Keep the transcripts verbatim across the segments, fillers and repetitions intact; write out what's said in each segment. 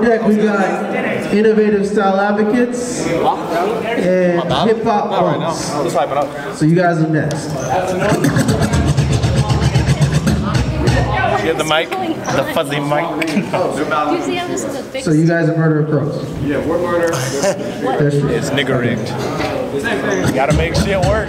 deck we got innovative style advocates and hip hop punks. So you guys are next. You have the mic, the fuzzy mic. So you guys are Murder Crows. Yeah, we're murder. It's nigger rigged. You gotta make shit work.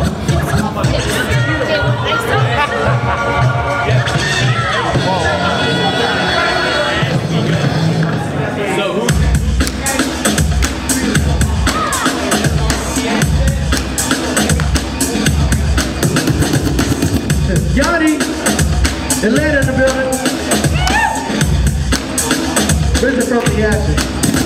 Yanni, Atlanta in the building. Risen from the ashes.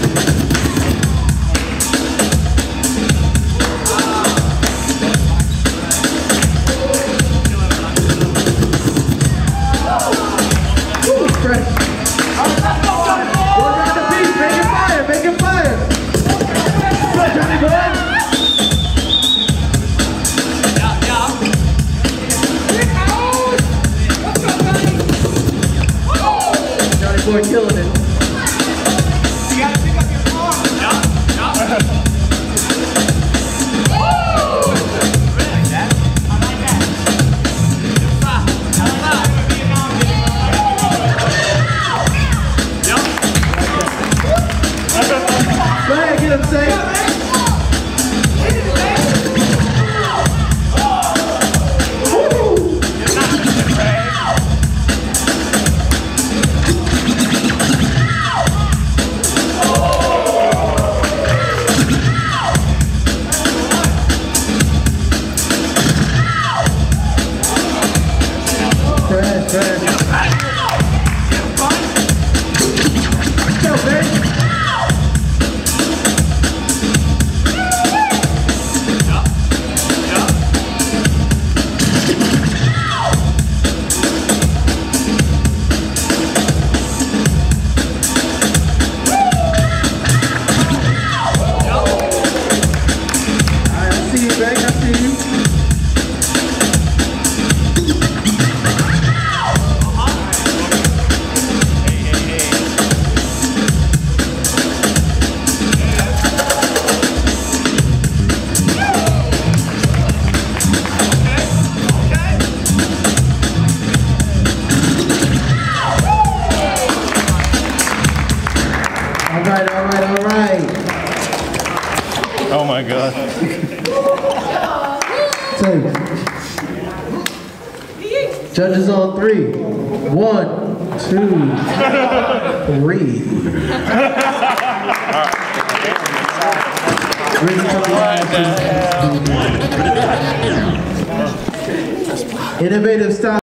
Ooh, fresh. Go down the beat, make it fire, make it fire. Go, Johnny boy. Boy, killing it. You gotta pick up your arm. Yeah, yeah. Like that? I like that. Go ahead, get him safe. Alright, alright, alright. Oh my god. Two. Judges on three. One, two, three. Innovative style.